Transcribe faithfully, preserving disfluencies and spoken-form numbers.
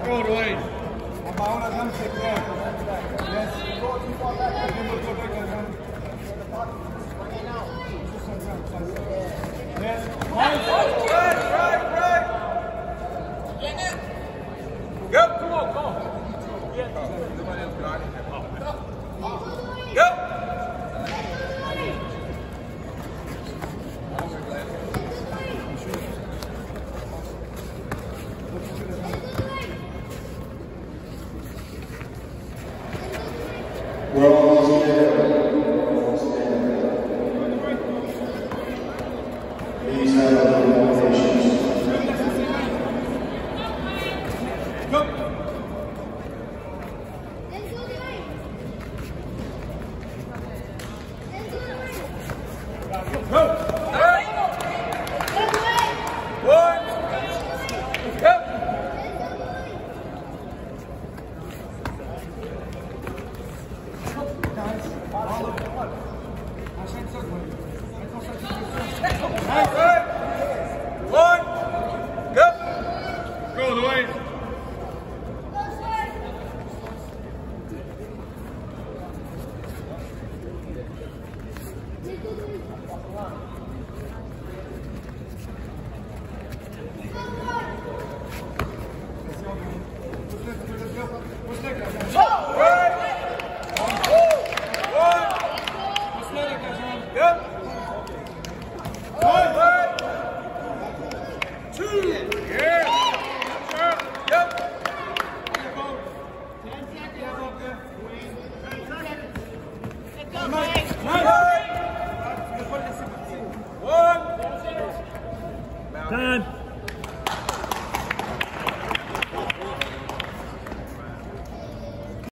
Go, Dwayne. Yes. Go too far back. Go back, man. Yes. Right, right, right. Go, come on, come on. Go. We're almost there. Please have a little more patience. Go. Time.